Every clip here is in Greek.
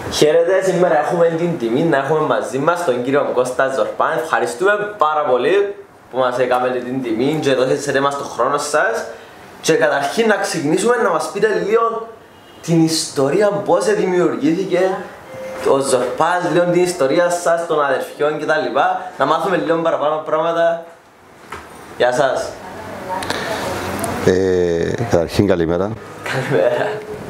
Χαίρετε, σήμερα έχουμε την τιμή να έχουμε μαζί μας τον κύριο Κώστα Ζορπά. Ευχαριστούμε πάρα πολύ που μας έκαμε την τιμή και δώσετε μας τον χρόνο σας. Και καταρχήν να ξεκινήσουμε να μας πείτε λίγο την ιστορία, πώς δημιουργήθηκε ο Ζορπάς, λίγο την ιστορία σας, των αδερφιών κτλ. Να μάθουμε λίγο παραπάνω πράγματα. Γεια σας. Καταρχήν καλημέρα. Καλημέρα.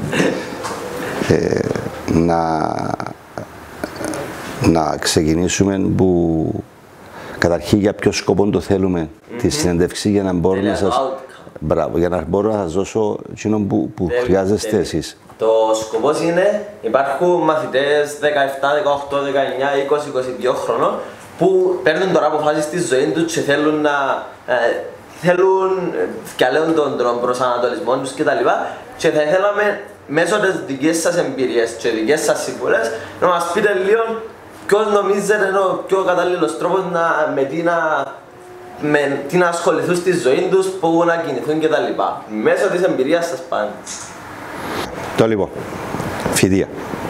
Να ξεκινήσουμε που καταρχήν για ποιο σκοπό το θέλουμε τη συνέντευξη για να μπορώ να σας... Μπράβο, για να μπορώ να σας δώσω εκείνο που χρειάζεστε εσείς. Το σκοπός είναι, υπάρχουν μαθητές 17, 18, 19, 20, 22 χρόνων που παίρνουν τώρα αποφάσεις στη ζωή τους και θέλουν να διαλέγουν τον προσανατολισμό τους κτλ. Και θα ήθελαμε μέσω της δικής σας εμπειρίας και δικές σας συμβουλές να μας πείτε λίγο ποιος νομίζετε είναι ο πιο κατάλληλος τρόπος με τι να ασχοληθούν στη ζωή τους, πού να κινηθούν κτλ. Μέσω της εμπειρίας σας πάντα. Το λοιπόν, φοιτεία.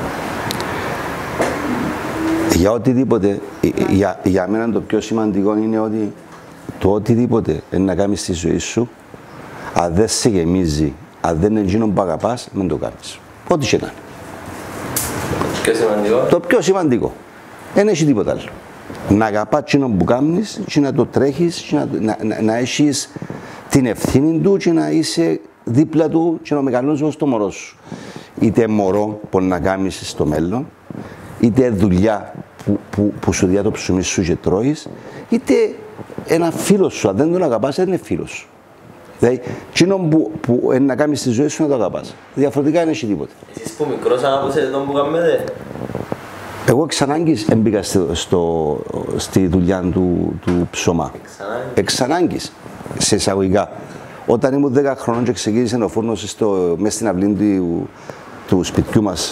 Για οτιδήποτε, για μένα το πιο σημαντικό είναι ότι το οτιδήποτε να κάνεις στη ζωή σου, αν δεν σε γεμίζει, αν δεν είναι εκείνο που αγαπάς, μην το κάνεις. Ό,τι και να είναι. Πιο σημαντικό. Το πιο σημαντικό. Δεν έχει τίποτα άλλο. Να αγαπάς εκείνο που κάνεις και να το τρέχεις και να έχεις την ευθύνη του και να είσαι δίπλα του και να μεγαλώσεις ως το μωρό σου. Είτε μωρό που να κάνεις στο μέλλον, είτε δουλειά που σου διά το ψωμί σου και τρώεις, είτε ένα φίλο σου. Αν δεν τον αγαπάς, δεν είναι φίλος σου. Δηλαδή, εκείνο που να κάνεις στη ζωή σου να το αγαπάς. Διαφορετικά δεν έχει τίποτα. Εσείς που μικρός αγαπούσατε τον που κάνετε. Εγώ εξ ανάγκης έμπηκα στη δουλειά του ψωμά. Εξ ανάγκης, σε εισαγωγικά. Όταν ήμουν 10 χρονών και ξεκίνησε ο φούρνος μέσα στην αυλή του σπιτιού μας,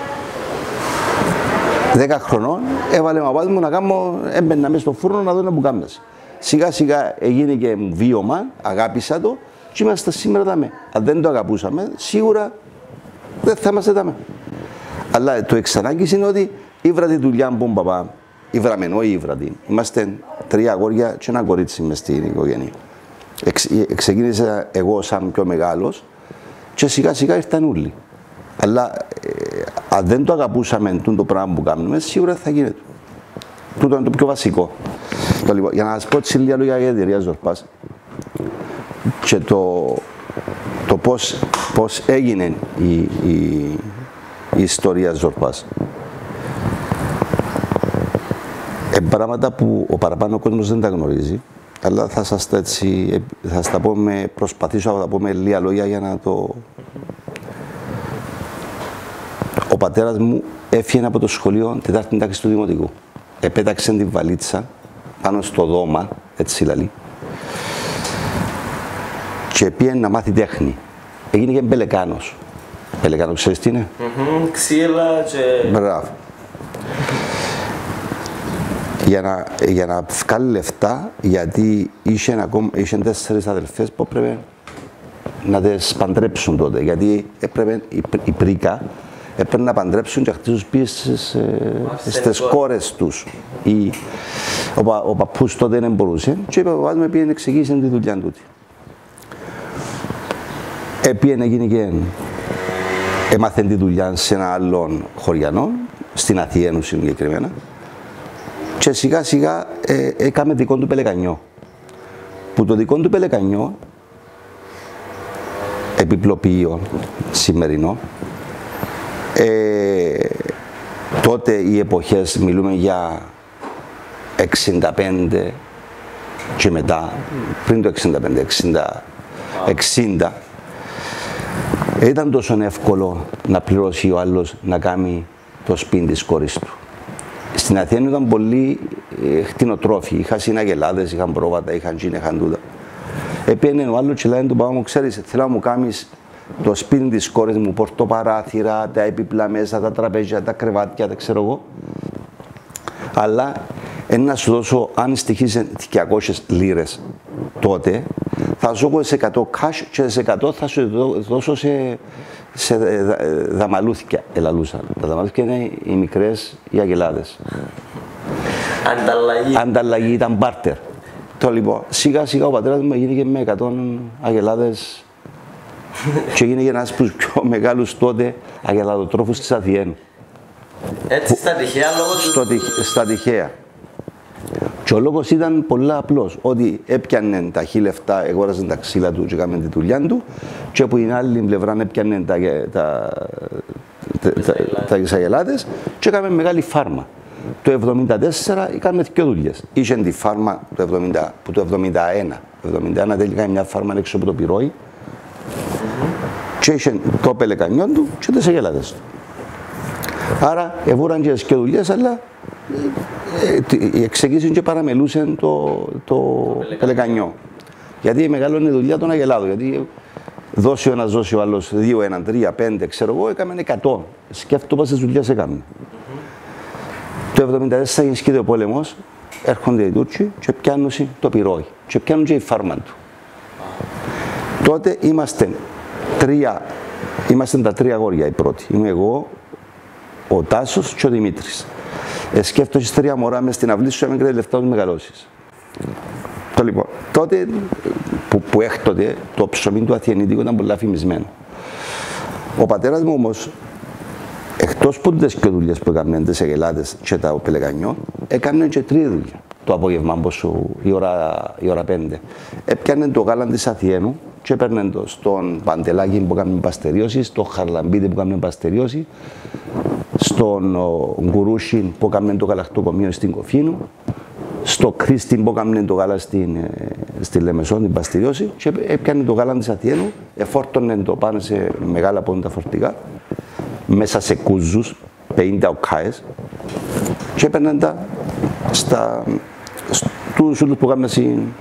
10 χρονών έβαλε ο παπάς μου να κάνω, έμπαινα μέσα στο φούρνο να δω να μου κάνεις. Σιγά σιγά έγινε και βίωμα, αγάπησα το και είμαστε σήμερα δάμε. Αν δεν το αγαπούσαμε, σίγουρα δεν θα είμαστε δάμε. Αλλά το εξ ανάγκης είναι ότι ήβρα τη δουλειά μου παπά, ήβραμε όχι ήβρατη. Είμαστε 3 αγόρια και ένα κορίτσι μες στην οικογένεια. Ξεκίνησα εγώ σαν πιο μεγάλος και σιγά σιγά ήρθαν όλοι. Αλλά αν δεν το αγαπούσαμε το πράγμα που κάνουμε, σίγουρα θα γίνεται. Τούτο είναι το πιο βασικό. Λοιπόν, για να σας πω έτσι λίγα λόγια για την εταιρεία Ζορπάς και το πώς έγινε η ιστορία Ζορπάς. Πράγματα που ο παραπάνω κόσμος δεν τα γνωρίζει, αλλά θα σας τα πω προσπαθήσω να τα πω με λίγα λόγια για να το... Ο πατέρας μου έφυγε από το σχολείο 4η τάξη του Δημοτικού. Επέταξε την βαλίτσα πάνω στο δώμα, έτσι λαλεί, και πήγε να μάθει τέχνη. Έγινε και μπελεκάνος. Μπελεκάνος, ξέρεις τι είναι? Ξύλα και... Μπράβο. Για να βγάλει λεφτά, γιατί είχε 4 αδελφές που έπρεπε να τις παντρέψουν τότε. Γιατί έπρεπε η πρίκα έπρεπε να παντρέψουν και χτίσουν πίσω στις κόρες τους. Ο παππούς τότε δεν μπορούσε και ο παπάς μου πήγαινε εξηγήσει τη δουλειά τούτη. Πήγαινε γίνει και έμαθε τη δουλειά σε ένα άλλο χωριανό, στην Αθήνα συγκεκριμένα, και σιγά σιγά έκαμε δικό του πελεκανιό. Που το δικό του πελεκανιό, επιπλοποιείο σημερινό, τότε οι εποχές, μιλούμε για 65 και μετά, πριν το 60, ήταν τόσο εύκολο να πληρώσει ο άλλος να κάνει το σπίτι της κόρης του. Στην Αθήνα ήταν πολλοί χτινοτρόφοι, είχαν συναγελάδες, είχαν πρόβατα, είχαν τζιν, είχαν τούτα. Έπαιρνε ο άλλος και λέει του παπά μου, ξέρεις, θέλω να μου κάνεις το σπίτι της κόρης μου, πορτοπαράθυρα, τα έπιπλα μέσα, τα τραπέζια, τα κρεβάτια, τα ξέρω εγώ. Αλλά να σου δώσω, αν στοιχείς 200 λίρες τότε, θα σου δώσω 100 cash και σε 100 θα σου δώσω σε δαμαλούθια ελαλούσαν. Τα δαμαλούθια είναι οι μικρές οι αγελάδες. Ανταλλαγή. Ανταλλαγή ήταν μπάρτερ. Το λοιπόν, σιγά σιγά ο πατέρας μου γίνηκε με 100 αγελάδες και γίνηκε ένας από τους πιο μεγάλους τότε αγελαδοτρόφους της Αθιένου. Έτσι στα τυχαία λόγω του... Στα τυχαία. Και ο λόγος ήταν πολύ απλός, ότι έπιανε τα 1.000 λεφτά, αγόραζε τα ξύλα του και έκαμε τη δουλειά του και από την άλλη πλευρά έπιανε τις αγελάδες και έκαμε μεγάλη φάρμα. Το 1974 έκαμε δύο δουλειές. Είχε τη φάρμα που το 1971 τελικά μια φάρμα έξω από το Πυρόι και είχε το πελεκανιόν του και τις αγελάδες του. Άρα εβούραν και τις δύο δουλειές, αλλά εξεκίσουν και παραμελούσαν το πελεκανιό. Γιατί μεγάλο είναι η δουλειά των αγελάδων. Γιατί δώσει ο ένας, δώσει ο άλλος 2, 1, 3, 5, ξέρω εγώ, έκαμε 100. Σκέφτομαι πόσες δουλειές έκαμε. Το 1974 ενισχύεται ο πόλεμος, έρχονται οι Τούρκοι και πιάνουν το Πυρόι και πιάνουν και η φάρμα του. Τότε είμαστε τα τρία αγόρια οι πρώτοι. Είμαι εγώ, ο Τάσος και ο Δημήτρης. Σκέφτομαι τρία μωρά μες στην αυλή σου, έμεινε λεφτά να μεγαλώσεις. Λοιπόν, τότε που έκτοτε το ψωμί του Αθιενίτικου ήταν πολύ φημισμένο. Ο πατέρας μου όμως, εκτός που τις και δουλειές που έκαναν τις αγελάδες και τα πελεκανιό, έκανε και τρίτη δουλειά. Το απόγευμα, η ώρα 5. Έπιανε το γάλα της Αθιένου και έπαιρνε το στον Παντελάκη που έκανε παστερίωση, στο Χαρλαμπίδη που έκανε παστερίωση, στον Γκουρούσιν που έκανε το γαλακτοκομείο στην Κοφίνου, στο Κρίστιν που έκανε το γάλα στη Λεμεσόν, την παστερίωση, και έπιανε το γάλα της Αθιένου, εφόρτωνε το πάνω σε μεγάλα πόντα φορτικά, μέσα σε κούζους, 50 οκάες, και έπαιρνε τα στους ούλους που κάνουν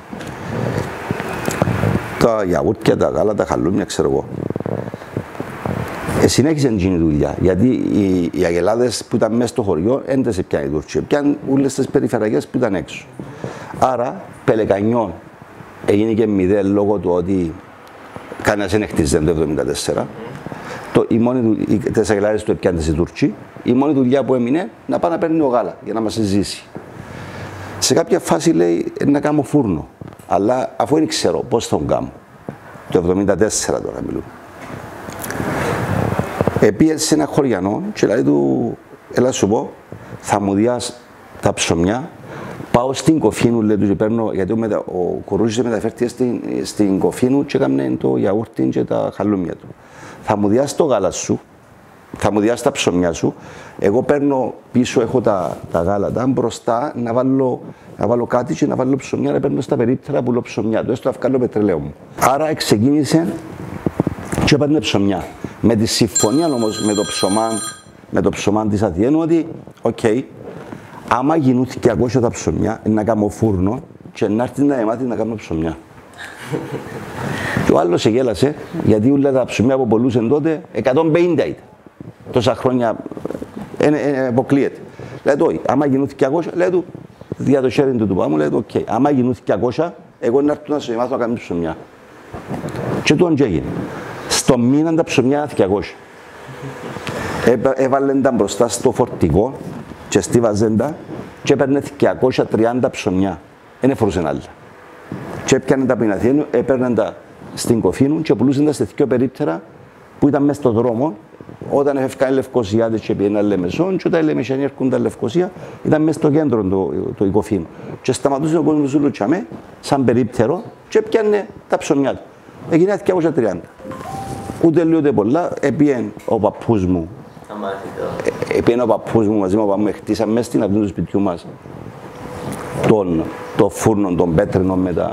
τα γιαούρτια, τα γάλα, τα χαλούμια, ξέρω εγώ. Συνέχισε την δουλειά, γιατί οι αγελάδες που ήταν μέσα στο χωριό δεν σε πιάνει η Τουρκία, πιάνουν όλες τις περιφερειακές που ήταν έξω. Άρα, πελεκανιών έγινε και μηδέν λόγω του ότι κανένας δεν χτίζεται το 1974. Τις αγελάδες του έπιανε οι Τούρκοι. Η μόνη δουλειά που έμεινε να πάει να παίρνει ο γάλα για να μας ζήσει. Σε κάποια φάση λέει να κάνω φούρνο, αλλά αφού δεν ξέρω πώς θα τον κάνω. Το 1974 τώρα μιλούμε. Πήγε σε ένα χωριανό και λέει του, έλα σου πω, θα μου διάς τα ψωμιά, πάω στην Κοφίνου, λέει του και παίρνω, γιατί ο Κουρούζης μεταφέρθηκε στην Κοφίνου και έκανε το γιαούρτι και τα χαλούμια του. Θα μου διάς το γάλα σου, θα μου διάς τα ψωμιά σου, εγώ παίρνω πίσω, έχω τα γάλατα, μπροστά να βάλω κάτι και να βάλω ψωμιά, να παίρνω στα περίπτερα που λέω ψωμιά του, έστω να βγάλω πετρελαίου μου. Άρα ξεκίνησε και έπαιρνε ψωμιά. Με τη συμφωνία όμως με το ψωμά της Αθιένου ότι, άμα γίνουν 200 τα ψωμιά, να κάνω φούρνο και να έρθει να μάθει να κάνω ψωμιά. Και ο άλλος γέλασε, γιατί όλα τα ψωμιά που πολλούσαν τότε, 150 ήταν. Τόσα χρόνια αποκλείεται. Λέει του, άμα γίνουν 200, λέει του, δια το sharing του πάμε, λέει του, άμα γίνουν 200, εγώ να έρθω να σε μάθω να κάνω ψωμιά. Και του έγινε. Στο μήνα τα ψωμιά 200. Έβαλαν τα μπροστά στο φορτικό και στίβαζαν τα και έπαιρνε 230 ψωμιά. Δεν εφορούσαν άλλα. Και έπιανε τα πιναθιένου, έπαιρναν τα στην Κοφίνου και πουλούσαν τα σε δύο περίπτερα που ήταν μέσα στον δρόμο. Όταν έφευκαν οι Λευκοσιάτες και πήγαιναν Λεμεσόν και όταν οι Λεμεσιανοί έρχονταν Λευκοσία, ήταν μέσα στο κέντρο το Κοφίνου. Και σταματούσε ο κόσμος του Λουτσαμέ, σαν περίπτερο, και έπιανε τα ψωμιά του. Έγινε 230. Ούτε λίγο ούτε πολλά, έπιεν ο παππούς μου. Έπιεν ο παππούς μου μαζί με ο παππούς μου, χτίσαμε μέσα στην αυλή του σπιτιού μας το φούρνο, τον πέτρινο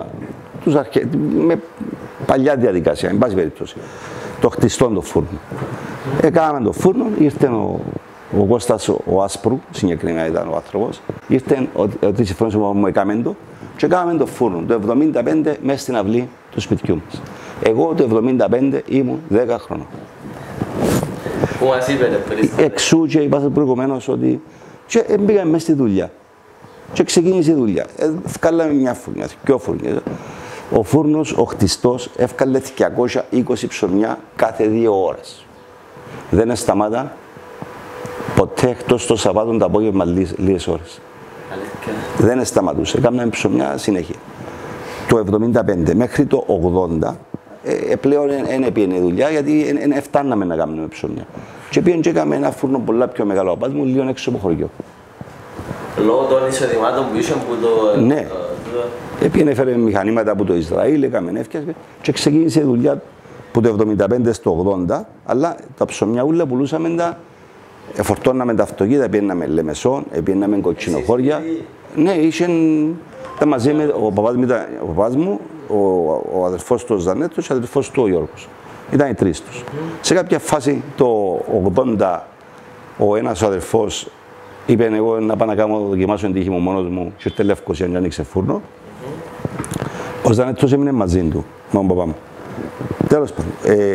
με παλιά διαδικασία, εν πάση περίπτωση. Το χτιστό το φούρνο. Έκαναμε το φούρνο, ήρθε ο Κώστας ο Άσπρου, συγκεκριμένα ήταν ο άνθρωπος, ήρθε ότι συμφωνούσε μου έκαμε το και έκαναμε το φούρνο το 1975 μέσα στην αυλή του σπιτιού μας. Εγώ το 1975 ήμουν 10 χρονών. Που μας είπετε πριν. Εξού και είπατε προηγουμένως ότι και μπήκαμε μέσα στη δουλειά. Και ξεκίνησε η δουλειά. Βγάλαμε μια φούρνια, δυο φούρνια. Ο φούρνος, ο χτιστός, έβγαλε 220 ψωμιά κάθε 2 ώρες. δεν σταμάτα ποτέ εκτός το Σαββάτο το απόγευμα λίγες ώρες. Δεν σταματούσε, έκαναμε ψωμιά συνέχεια. Το 75 μέχρι το 80 πλέον δεν έπιανε δουλειά γιατί δεν φτάναμε να κάνουμε ψωμιά. Και πήγαινε και έκαμε ένα φούρνο πολλά πιο μεγάλο από μου, λίγο έξω από χωριό. Λόγω των εισοδημάτων που ήσουν που το... Ναι. Πήγαινε έφερε μηχανήματα από το Ισραήλ, έκαμε έφτιαξε και ξεκίνησε η δουλειά από το 75 στο 80, αλλά τα ψωμιά ούλα πουλούσαμε τα, εφορτώναμε τα αυτοκίνητα, πήγαιναμε Λεμεσόν, πήγαιναμε Κοτσινοχώρια. Ναι, είχαν τα μαζί με ο παπάς μου, ο αδερφός του Ζανέτος και ο αδερφός του ο Γιώργος. Ήταν οι τρεις τους. Σε κάποια φάση το 80 ο ένας ο αδερφός είπε εγώ να πάω να κάνω δοκιμάσω την τύχη μου μόνος μου και ήρθε Λευκοσία και άνοιξε φούρνο. Ο Ζανέτος έμεινε μαζί του, με τον παπά μου. Τέλος πάντων.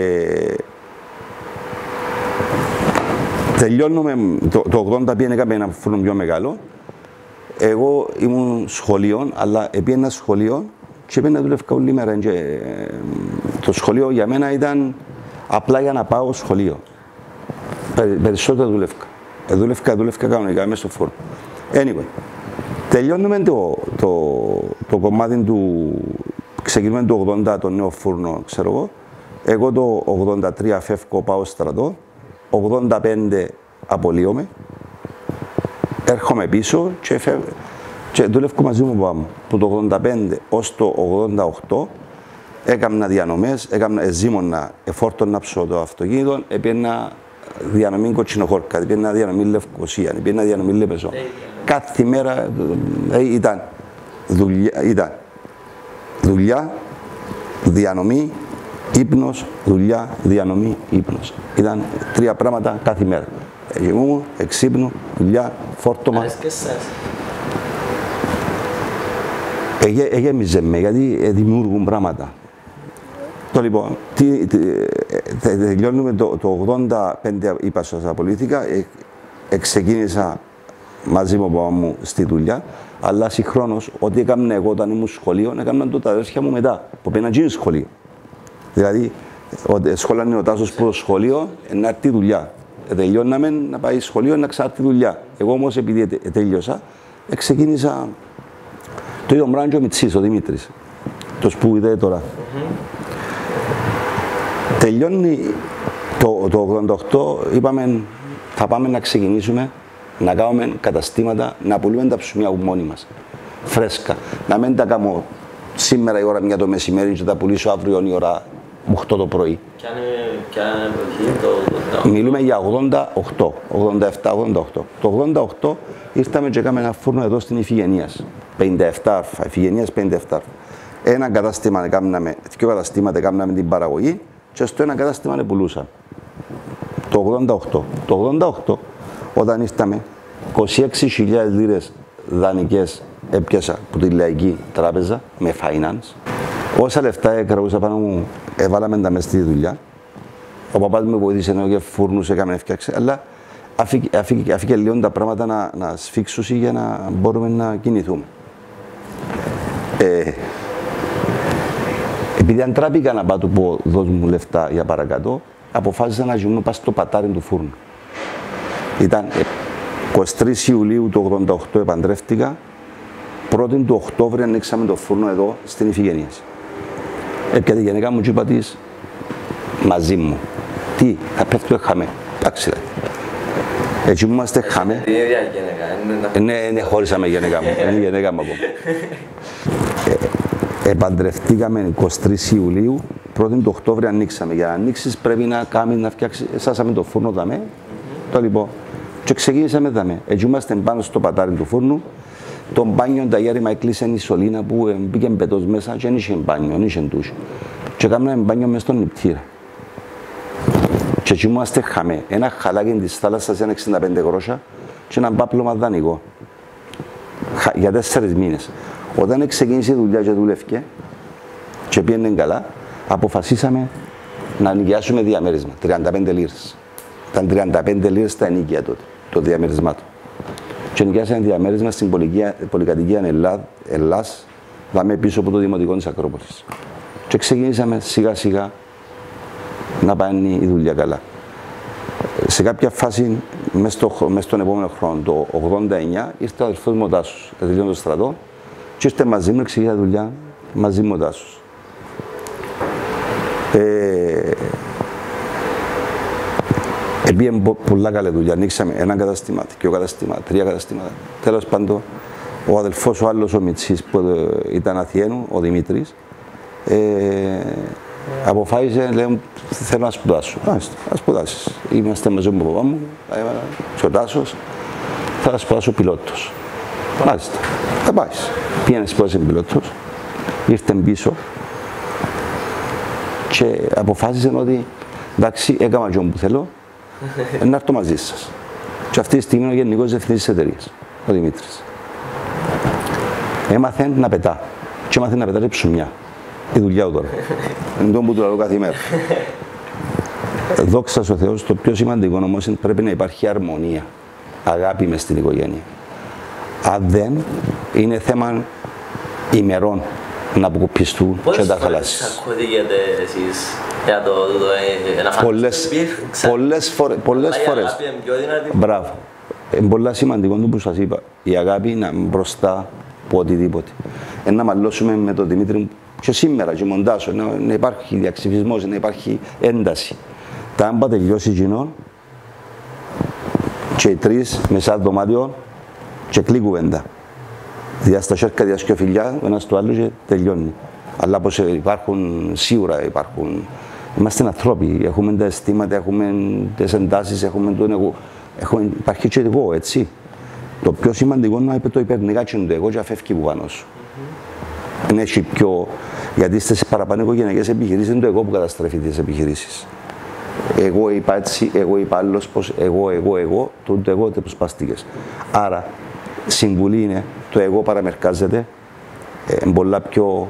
Τελειώνουμε, το 80 πήγαινε έκαμε ένα φούρνο πιο μεγάλο. Εγώ ήμουν σχολείο, αλλά πήγαινα ένα σχολείο και πήγαινα να δουλεύω όλη μέρα. Το σχολείο για μένα ήταν απλά για να πάω σχολείο. Περισσότερο δούλευκα κανονικά μέσα στο φούρνο. Anyway, τελειώνουμε το κομμάτι του, ξεκινούμε το 80 το νέο φούρνο, ξέρω εγώ. Εγώ το 83 φεύγω, πάω στρατό, 85 απολύομαι, έρχομαι πίσω και δούλευω μαζί μου παπά μου. Από το 85 ως το 88 έκανα διανομές, ζήμωνα, εφόρτωνα ψω το αυτοκίνητο, έπαιρνα διανομή Κοτσινοχώρκα, έπαιρνα διανομή Λευκοσία, έπαιρνα διανομή Λεμεσό. Κάθε μέρα ήταν δουλειά, διανομή, ύπνος, δουλειά, διανομή, ύπνος. Ήταν τρία πράγματα κάθε μέρα. Εγγυμούμαι, εξύπνου, δουλειά, φόρτωμα. Εγέμιζε με γιατί δημιουργούν πράγματα. Το λοιπόν, τελειώνουμε το 85 είπα σας απολύθηκα, ξεκίνησα μαζί με παπά μου στη δουλειά, αλλά συγχρόνως ό,τι έκανα εγώ όταν ήμουν σχολείο, έκαναν το τα αδέρφια μου μετά, που πήγαιναν γίνει σχολείο. Δηλαδή, σχόλανε ο Τάσος που το σχολείο, να έρθει δουλειά. Τελειώναμε να πάει σχολείο, να ξάρθει δουλειά. Εγώ όμως επειδή τέλειωσα, ξεκίνησα το ίδιο πράγμα και ο Μιτσής, ο Δημήτρης, το που είδε τώρα. Τελειώνει το 88, είπαμε θα πάμε να ξεκινήσουμε να κάνουμε καταστήματα, να πουλούμε τα ψωμιά μόνοι μας, φρέσκα. Να μην τα κάνω σήμερα η ώρα 1 το μεσημέρι και τα πουλήσω αύριο η ώρα 8 το πρωί. Ποια εποχή το 88? Μιλούμε για 88, 87, 88. Το 88 ήρθαμε και έκαμε ένα φούρνο εδώ στην Ιφηγενείας, 57, Ιφηγενείας 57. Ένα κατάστημα έκαναμε, δύο καταστήματα έκαναμε την παραγωγή και στο ένα κατάστημα πουλούσαμε. Το 88. Το 88, όταν ήρθαμε, 26.000 λίρες δανεικές έπιασα από τη Λαϊκή Τράπεζα με finance. Όσα λεφτά έκραουσα πάνω μου, έβαλαμε τα μέσα στη δουλειά. Ο παπάς μου βοήθησε να και φούρνους έκαμε έφτιαξε, αλλά αφήκε λίγο τα πράγματα να σφίξουν για να μπορούμε να κινηθούμε. Επειδή αντράπηκα να πάω του πω δώσ' μου λεφτά για παρακάτω, αποφάσισα να γυμνώ πάω στο πατάρι του φούρνου. Ήταν 23 Ιουλίου του 88 επαντρεύτηκα, 1η του Οκτώβρη ανοίξαμε το φούρνο εδώ στην Ιφηγενείας. Έπια τη γενικά μου και είπα της μαζί μου. Τι, θα πέφτουμε χαμέ. Εντάξει, έτσι μου είμαστε χαμέ. Την ίδια γενικά, ναι, χώρισαμε γενικά μου. Είναι γενικά μου ακόμα. Επαντρευτήκαμε 23 Ιουλίου, 1η του Οκτώβρη ανοίξαμε. Για να ανοίξεις πρέπει να κάνεις, να φτιάξεις, εσάσαμε το φούρνο δαμέ. Το λοιπόν, και ξεκίνησαμε δαμέ. Έτσι είμαστε πάνω στο πατάρι του φούρνου. Το μπάνιο τα γέρημα έκλεισε η σωλήνα που μπήκε μπετός μέσα και δεν είχε μπάνιο, δεν είχε ντους. Και κάναμε μπάνιο μέσα στον νηπτήρα. Και έτσι είμαστε χαμέ. Ένα χαλάκι της θάλασσας είναι 65 γρόσια και ένα πάπλωμα δανεικό. Για 4 μήνες. Όταν ξεκίνησε η δουλειά και δουλεύκε και πήγαινε καλά, αποφασίσαμε να νοικιάσουμε διαμέρισμα, 35 λίρες. Ήταν 35 λίρες τα ενοίκια τότε, το διαμέρισμά του. Και νοικιάσαμε διαμέρισμα στην πολυκατοικία Ελλάς, δάμε πίσω από το Δημοτικό της Ακρόπολης. Και ξεκινήσαμε σιγά σιγά να πάνε η δουλειά καλά. σε κάποια φάση, μέσα στον επόμενο χρόνο, το 89, ήρθε ο αδελφός μου ο Τάσος, τελειώνει το στρατό και ήρθε μαζί μου, εξηγεί δουλειά μαζί μου ο Τάσος. Επήγε πολλά καλή δουλειά, ανοίξαμε ένα καταστήμα, δύο καταστήματα, τρία καταστήματα. Τέλος πάντων, ο αδελφός ο άλλος, ο Μιτσής, που ήταν Αθιένου, ο Δημήτρης, αποφάσισε, λέει, θέλω να σπουδάσω. Να σπουδάσεις. Είμαστε μαζί με τον παπά μου, και ο Τάσος, θα σπουδάσω πιλότος. Μάλιστα, θα πάεις. Πήγαινε σπουδάσει πιλότος, ήρθε πίσω και αποφάσισε ότι εντάξει, έκανα και που θέλω, να έρθω μαζί σας. Και αυτή τη στιγμή είναι ο γενικός διευθυντής της εταιρείας, ο Δημήτρης. Έμαθε να πετά. Και έμαθε να πετά και ψουμιά. Η δουλειά του τώρα. Είναι το που του λέω κάθε ημέρα. Δόξα ο Θεός, το πιο σημαντικό όμως είναι πρέπει να υπάρχει αρμονία, αγάπη μες στην οικογένεια. Αν δεν, είναι θέμα ημερών να αποκοπιστούν και να τα χαλάσεις. Πόσες φορές ακούγεται εσείς για το να πολλές φορές. Μπράβο. Είναι πολύ σημαντικό το που σας είπα. Η αγάπη είναι μπροστά από οτιδήποτε. Να μαλλώσουμε με τον Δημήτρη και σήμερα και μοντάσω, να υπάρχει διαξυφισμός, να υπάρχει ένταση. Τα άμπα τελειώσει κοινό και οι τρεις μέσα στο δωμάτιο και κλεί κουβέντα. Διάστα σέρκα, διάσκει ο φιλιά, ο ένας το άλλο και τελειώνει. Αλλά πως υπάρχουν, σίγουρα υπάρχουν. Είμαστε ανθρώποι, έχουμε τα αισθήματα, έχουμε τις εντάσεις, έχουμε τον εγώ. Υπάρχει και εγώ, έτσι. Το πιο σημαντικό είναι να το υπερνικάτσι το εγώ και αφεύγει που πάνω σου. Είναι έτσι πιο... Γιατί στις παραπάνω οικογενειακές επιχειρήσεις είναι το εγώ που καταστρέφει τις επιχειρήσεις. Εγώ είπα έτσι, εγώ είπα άλλος πως, εγώ, το εγώ δεν προσπάστηκες. Άρα, συμβουλή είναι το εγώ παραμερκάζεται, πολλά πιο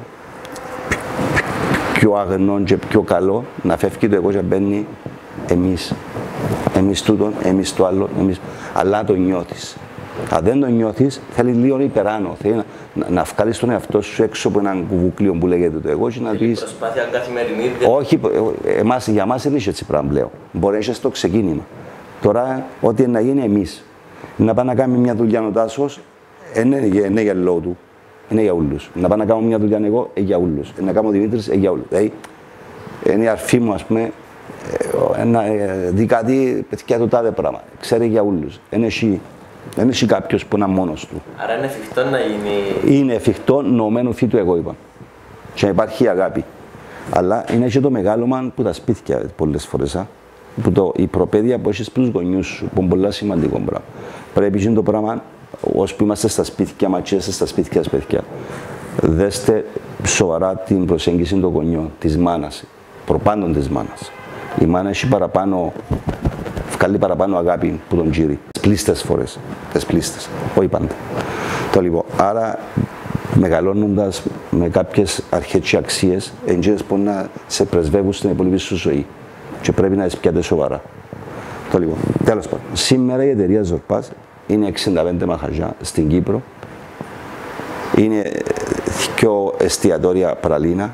αγνό και πιο καλό, να φεύγει το εγώ και μπαίνει εμείς. Εμείς τούτον, εμείς το άλλο, εμείς. Αλλά το νιώθεις. Αν δεν το νιώθεις, θέλει λίγο υπεράνω. Θέλει να βγάλεις τον εαυτό σου έξω από έναν κουβουκλίο που λέγεται το εγώ και να πεις... Προσπάθεια καθημερινή. Όχι, για μας δεν είσαι έτσι πράγμα πλέον. Μπορεί να είσαι στο ξεκίνημα. Τώρα, ό,τι να γίνει εμείς. Να πάει να κάνει μια δουλειά ο Τάσος, είναι για λόγω του. Είναι για όλους. Να πάω να κάνω μια δουλειά εγώ, για όλους. Να κάνω ο Δημήτρης, για όλους. Δηλαδή, είναι η αρφή μου, ας πούμε, δει κάτι, παιδιά το τάδε πράγμα. Ξέρει για όλους. Δεν έχει κάποιος που είναι μόνος του. Άρα είναι εφικτό να γίνει... Είναι εφικτό νοωμένο φύ του εγώ είπα. Και να υπάρχει αγάπη. Αλλά είναι και το μεγάλωμα που τα σπίτια πολλές φορές. Που η προπαίδεια που έχεις προς τους γονιούς σου, που είναι πολύ σημαντικό πράγμα. Πρέπει να το πράγμα, ώσπου είμαστε στα σπίτια μας και στα σπίτια σας παιδιά, δέστε σοβαρά την προσέγγιση των γονιών, της μάνας, προπάντων της μάνας. Η μάνα έχει παραπάνω, βγάλει παραπάνω αγάπη που τον γύρει. Τις πλήστες φορές, τις πλήστες, όχι πάντα. Το λοιπόν, άρα μεγαλώνοντας με κάποιες αρχές και αξίες, εντζήνες που να σε πρεσβεύουν στην υπόλοιπη σου ζωή και πρέπει να τις πιάτε σοβαρά. Το λοιπόν, τέλος πάντων, σήμερα η εταιρεία Ζορπάς είναι 65 μαχαζιά στην Κύπρο, είναι 2 εστιατόρια πραλίνα,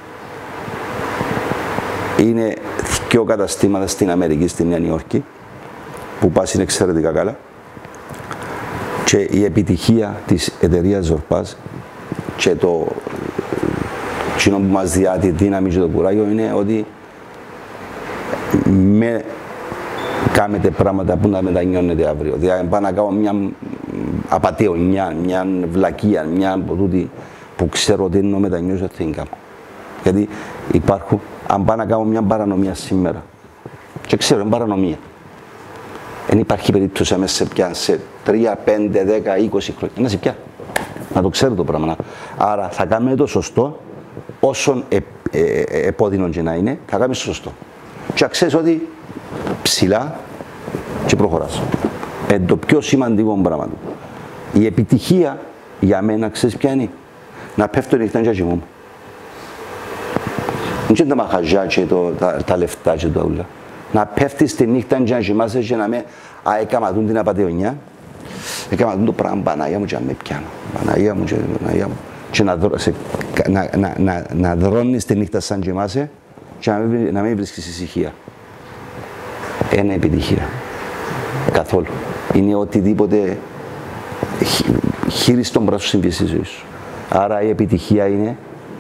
είναι 2 καταστήματα στην Αμερική, στη Νέα Νιόρκη, που πας είναι εξαιρετικά καλά. Και η επιτυχία της εταιρείας Ζορπάς και το κοινό που μας διά τη δύναμη και το κουράγιο είναι ότι με κάνετε πράγματα που να μετανιώνετε αύριο. Δηλαδή, πάω να κάνω μια απατεωνιά, μια βλακεία, μια από τούτη που ξέρω ότι είναι μετανιώσω, δεν κάνω. Γιατί υπάρχουν, αν πάω να κάνω μια παρανομία σήμερα, και ξέρω, είναι παρανομία. Δεν υπάρχει περίπτωση να σε πιάνει σε 3, 5, 10, 20 χρόνια. Να σε πιάνει. Να το ξέρω το πράγμα. Άρα θα κάνουμε το σωστό, όσον επώδυνο και να είναι, θα κάνουμε το σωστό. Και ξέρεις ότι ψηλά και προχωράς. Το πιο σημαντικό πράγμα του. Η επιτυχία για μένα, ξέρεις ποια είναι, να πέφτω νύχτα και κοιμούμαι. Δεν είναι τα μαχαζιά και τα λεφτά και τα ούλα. Να πέφτεις τη νύχτα και να κοιμάσαι και να με έκαματούν την απατεωνιά. Έκαματούν το πράγμα, Παναγία μου και να με πιάνω. Παναγία μου και Παναγία μου. Και να δρώνεις τη νύχτα σαν κοιμάσαι και να μην βρίσκεις ησυχία. είναι επιτυχία. Καθόλου. Είναι οτιδήποτε χείριστον μπορεί να σου συμβεί στη ζωή σου. Άρα η επιτυχία είναι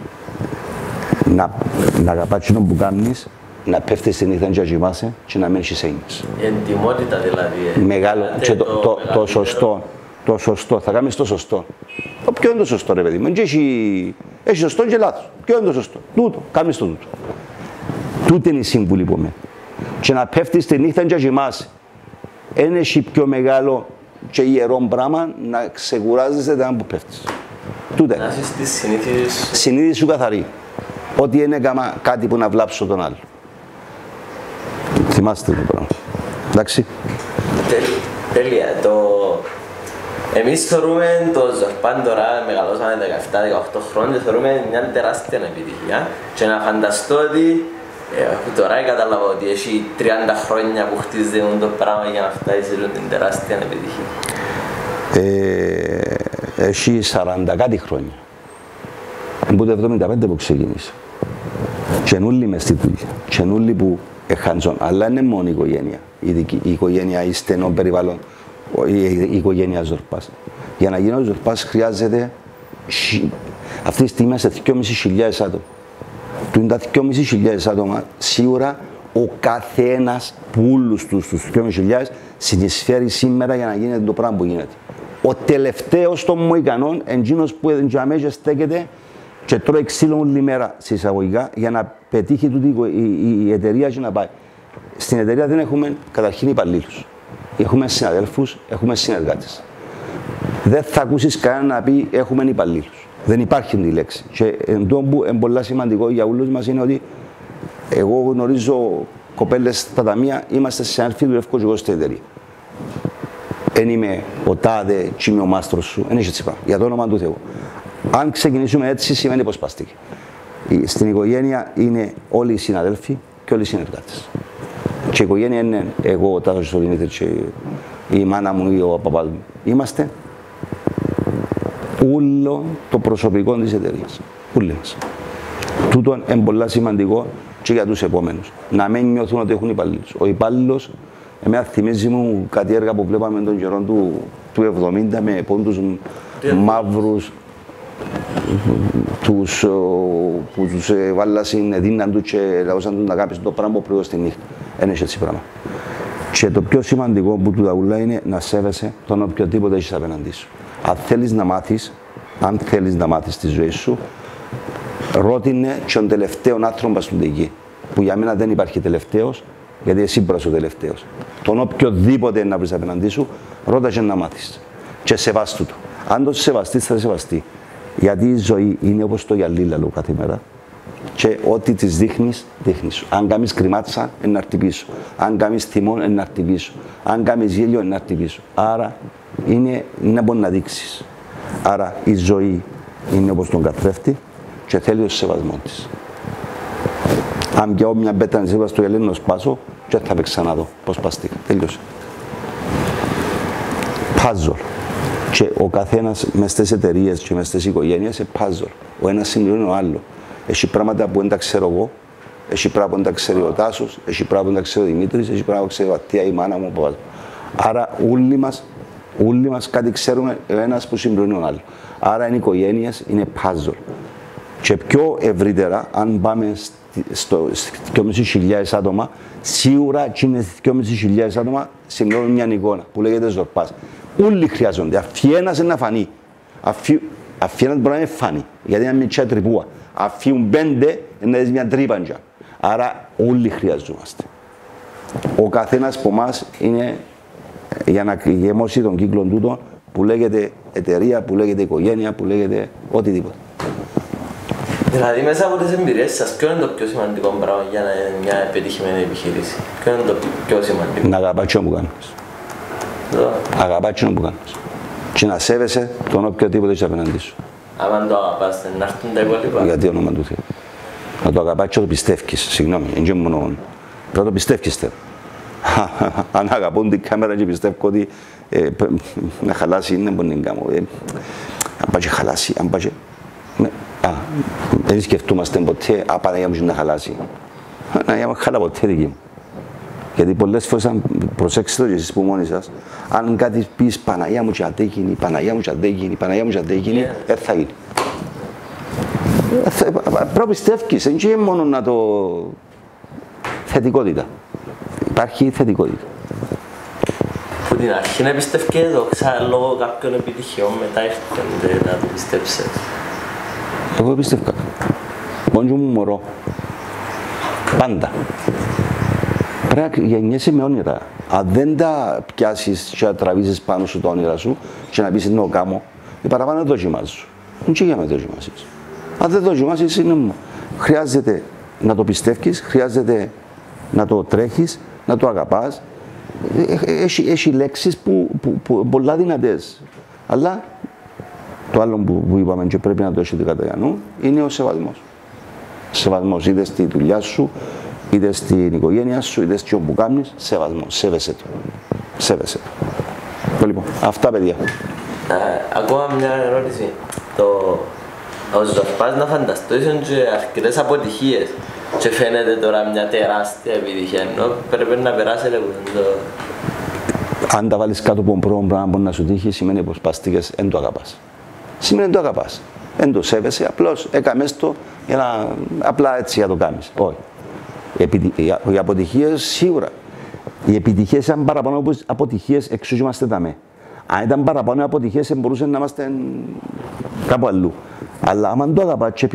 να αγαπάς που κάνεις, να πέφτεις στη νύχτα και να κοιμάσαι και να μένεις έννοιες. Η εντιμότητα δηλαδή. Μεγάλο. Και το σωστό. Το σωστό. Θα κάνεις το σωστό. Ποιο είναι το σωστό, ρε παιδί μου? Έχει σωστό και λάθος. Ποιο είναι το σωστό? Τούτο. Κάνεις το τούτο. Τούτη είναι η σύμβουλη που είμαι. Και να πέφτεις τη νύχτα και να κοιμάσαι. Δεν έχει πιο μεγάλο και ιερό πράγμα να ξεκουράζεσαι όταν που πέφτεις. Τούτε. Να είσαι στη συνήθιση. Συνείδηση σου καθαρή. Ότι είναι κάτι που να βλάψω τον άλλο. Θυμάστε το πράγμα. Εντάξει. Τέλεια. Εμείς θεωρούμε το Ζορπάν τώρα, μεγαλώσαμε 17-18 χρόνια, θεωρούμε μια τεράστια επιτυχία και να φανταστώ ότι τώρα κατάλαβα ότι έχει 30 χρόνια που χτίζεται το πράγμα για να φτάσει σε την τεράστια επιτυχία. Έχει 40 κάτι χρόνια. Από το 1975 που ξεκίνησε. Και όλοι μες στη δουλειά. Και όλοι που έχανσον. Αλλά είναι μόνο η οικογένεια. Η οικογένεια, η στενό περιβάλλον. Η οικογένεια Ζορπάς. Για να γίνει ο Ζορπάς χρειάζεται αυτή τη στιγμή είμαστε 2.500 άτομα. Του είναι τα 2.500 άτομα σίγουρα ο καθένας που όλους τους 2.500 συνεισφέρει σήμερα για να γίνεται το πράγμα που γίνεται. Ο τελευταίος των Μοϊκανών, εκείνος που εντιαμέζε στέκεται και τρώει ξύλο όλη μέρα σε εισαγωγικά για να πετύχει η εταιρεία και να πάει. Στην εταιρεία δεν έχουμε καταρχήν υπαλλήλους. Έχουμε συναδέλφους, έχουμε συνεργάτες. Δεν θα ακούσεις κανέναν να πει έχουμε υπαλλήλους. Δεν υπάρχει η λέξη. Και εντό που είναι πολύ σημαντικό για όλους μας είναι ότι εγώ γνωρίζω κοπέλες στα ταμεία, είμαστε συνάδελφοι, δουλεύω και εγώ στην εταιρεία. Δεν είμαι ο τάδε και είμαι ο μάστρος σου, δεν έχει έτσι πράγμα. Για το όνομα του Θεού. Αν ξεκινήσουμε έτσι σημαίνει πως παστήκε. Στην οικογένεια είναι όλοι οι συναδέλφοι και όλοι οι συνεργάτες. Και η οικογένεια είναι εγώ, ο Τάσος, ο Δημήτρης και η μάνα μου ή ο παπάς μου. Είμαστε όλο το προσωπικό της εταιρείας. Όλοι μας. Τούτο είναι πολύ σημαντικό και για τους επόμενους. Να μην νιώθουν ότι έχουν υπαλλήλους. Ο υπάλληλος, εμένα θυμίζει μου κάτι έργα που βλέπαμε τον καιρό του 70 με πόντους μαύρους που τους βάλασαν, δίναν τους και λαούσαν τους να κάνουν το πράγμα που πρέπει στη νύχτα. Δεν έχει έτσι πράγμα. Και το πιο σημαντικό που του δαούλα είναι να σέβεσαι τον οποιοδήποτε έχεις απέναντί σου. Αν θέλεις να μάθεις τη ζωή σου, ρώτηνε και τον τελευταίο άνθρωπο στον εκεί. Που για μένα δεν υπάρχει τελευταίος, γιατί εσύ πρέπει ο τελευταίος. Τον οποιοδήποτε να βρεις απέναντί σου, ρώτα και να μάθεις. Και σεβάστου το. Αν το σεβαστείς, θα σεβαστεί. Γιατί η ζωή είναι όπως το γυαλί, λέω κάθε μέρα. Και ό,τι της δείχνεις, δείχνεις. Αν κάνεις κρυμάτσα, είναι να έρθει πίσω. Αν κάνεις θυμόν, είναι να έρθει πίσω. Αν κάνεις γέλιο, είναι να έρθει πίσω. Άρα είναι να μπορεί να δείξεις. Άρα η ζωή είναι όπως τον καθρέφτη και θέλει ο σεβασμό της. Αν πιάω μια πέτρα να σέβα στο γυαλί να σπάσω, και θα παίξω να δω πώς παστήκα. Τέλειωσε. Puzzle. Και ο καθένας μες στις εταιρείες και μες στις οικογένειες είναι puzzle. Ο ένας συμπληρώνει ο άλλο. Έχει πράγματα που δεν τα ξέρω εγώ, έχει πράγματα που δεν τα ξέρει ο Τάσος, έχει πράγματα που δεν τα ξέρει ο Δημήτρης, έχει πράγματα που ξέρει ο Αττία, η μάνα μου, ο παπάς μου. Άρα όλοι μας κάτι ξέρουμε ο ένας που συμπληρώνει ο άλλο. Άρα οι οικογένειες είναι puzzle. Και πιο ευρύτερα, αν πάμε στο 2.500 άτομα, σίγουρα και είναι 2.500 άτομα συμπληρώνουν μια εικόνα που λέγεται Ζορπάς. Όλοι χρειάζονται. Αφή ένας είναι να φανεί. Αφή ένας μπορεί να είναι φανεί, γιατί είναι μια μικρή τρυπούα. Αφή 5 είναι να δεις μια τρύπαντζα. Άρα όλοι χρειαζόμαστε. Ο καθένας από εμάς είναι για να γεμώσει τον κύκλο τούτο που λέγεται εταιρεία, που λέγεται οικογένεια, που λέγεται οτιδήποτε. Δηλαδή μέσα από τις εμπειρίες σας, ποιο είναι το πιο σημαντικό πράγμα για να είναι μια επιτυχημένη επιχείρηση? Ποιο είναι το πιο σημαντικό? Να αγαπάς τι που κάνεις. Αγαπάς τι που κάνεις. Και να σέβεσαι τον οποιοδήποτε έχεις απέναντί σου. Αν το αγαπάς, να έρθουν τα υπόλοιπα. Γιατί όνομα του Θεού. Να το αγαπάς και το πιστεύεις. Συγγνώμη, είναι μόνο. Πρέπει να το πιστεύεις. Αν αγαπούν την κάμερα και πιστεύω ότι να χαλάσει, δεν μπορεί να κάνω. Αν πάει και χαλάσει, αν πάει και... Δεν σκεφτούμαστε ποτέ, Παναγία μου να χαλάσει. Παναγία μου χαλά ποτέ δική μου. Γιατί πολλές φορές, αν προσέξετε το και εσείς που μόνοι σας, αν κάτι πεις Παναγία μου και αν δεν γίνει, Παναγία μου και αν δεν γίνει, Παναγία μου και αν δεν γίνει, δεν θα γίνει. Πρέπει να πιστεύεις, δεν είναι μόνο να το... θετικότητα. Υπάρχει θετικότητα. Που την αρχή να πιστεύκε το λόγω κάποιων επιτυχιών μετά ήρθατε να το πιστέψετε. Εγώ πίστευκα. Μόνο μου μωρό. Πάντα. Πρέπει να γεννιέσαι με όνειρα. Αν δεν τα πιάσεις και να τραβήσεις πάνω σου τα όνειρα σου και να πεις «νο κάμω», οι παραπάνω δεν δοκιμάζεις. Δεν και για να δοκιμάσεις. Αν δεν δοκιμάσεις, χρειάζεται να το πιστεύεις, χρειάζεται να το τρέχεις, να το αγαπάς. Έχει λέξεις που πολλά δυνατές. Αλλά το άλλο που είπαμε και πρέπει να το έχετε κατά νου είναι ο σεβασμός. Σεβασμός είτε στη δουλειά σου, είτε στην οικογένεια σου, είτε στο που κάνεις, σεβασμός. Σέβεσαι το. Σέβεσαι το. Λοιπόν, αυτά παιδιά. Ακόμα μια ερώτηση. Ο Ζορπάς να φανταστώ ήσουν και αρκετές αποτυχίες και φαίνεται τώρα μια τεράστια επιτυχία, ενώ πρέπει να περάσει λίγο. Αν τα βάλεις κάτω από τον πρώτο πράγμα που να σου τύχει, σημαίνει πως παστικές δεν το αγαπάς. Σημαίνει δεν το αγαπάς. Δεν το σέβεσαι, απλώς έκαμες το για να, απλά έτσι για το κάνεις. Όχι. Οι αποτυχίες σίγουρα. Οι επιτυχίες ήταν παραπάνω από αποτυχίες, εξού είμαστε δαμέ. Αν ήταν παραπάνω αποτυχίες, μπορούσαν να είμαστε κάπου αλλού. Αλλά άμα το αγαπάς και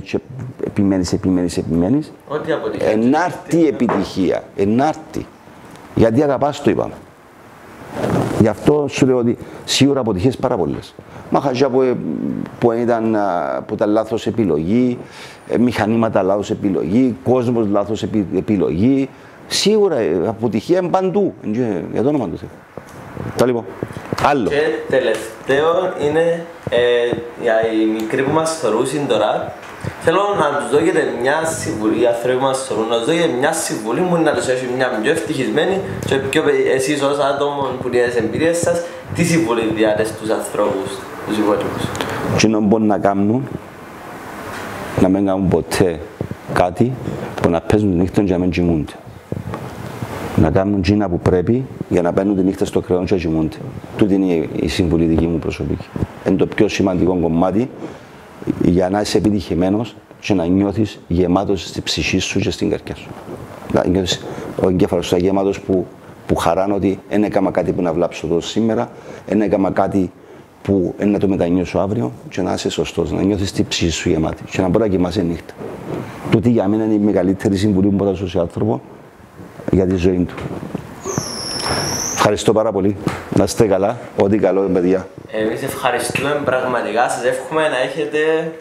επιμένεις, ενάρτη η επιτυχία. Ενάρτη. Γιατί αγαπάς το είπαμε. Γι' αυτό σου λέω ότι σίγουρα αποτυχίες πάρα πολλές. Μαχαζιά που ήταν λάθος επιλογή, μηχανήματα λάθος επιλογή, κόσμος λάθος επιλογή. Σίγουρα αποτυχία είναι παντού. Για το όνομα του Θεού. Το λοιπόν. Άλλο. Και τελευταίο είναι για οι μικροί που μας θεωρούσαν τώρα. Θέλω να τους δώσετε μια συμβουλή, οι άνθρωποι που μας θεωρούν, να τους δώσετε μια συμβουλή που να τους έχει μια πιο ευτυχισμένη και εσείς ως άτομο που είναι τις εμπειρίες σας, τι συμβουλή διάτε στους ανθρώπους, τους υπόλοιπους. Τι να μπορούν να κάνουν, να μην κάνουν ποτέ κάτι που να παίζουν τη νύχτα και να μην κοιμούνται. Να κάνουν εκείνα που πρέπει για να παίρνουν τη νύχτα στο κρεόν και να κοιμούνται. Τούτη είναι η συμβουλή δική μου προσωπική. Είναι το πιο σημαντικό κομμάτι για να είσαι επιτυχημένος και να νιώθεις γεμάτος στη ψυχή σου και στην καρδιά σου. Να νιώθεις ο εγκέφαλος σου γεμάτος που χαράνε ότι δεν έκανα κάτι που να βλάψω εδώ σήμερα, δεν έκανα κάτι που να το μετανιώσω αύριο και να είσαι σωστός, να νιώθεις τη ψυχή σου γεμάτη και να μπορεί να κοιμάσαι νύχτα. Τούτη για μένα είναι η μεγαλύτερη συμβουλή που μπορώ να δώσω σε άνθρωπο για τη ζωή του. Ευχαριστώ πάρα πολύ. Να είστε καλά. Ό,τι καλό, παιδιά. Εμείς ευχαριστούμε πραγματικά. Σας εύχομαι να έχετε...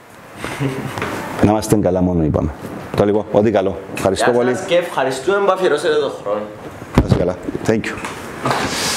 Να είμαστε καλά μόνο, είπαμε. Το λοιπόν, ό,τι καλό. Ευχαριστώ πολύ. Και ευχαριστούμε που αφιερώσετε τον χρόνο. Να είστε καλά. Thank you.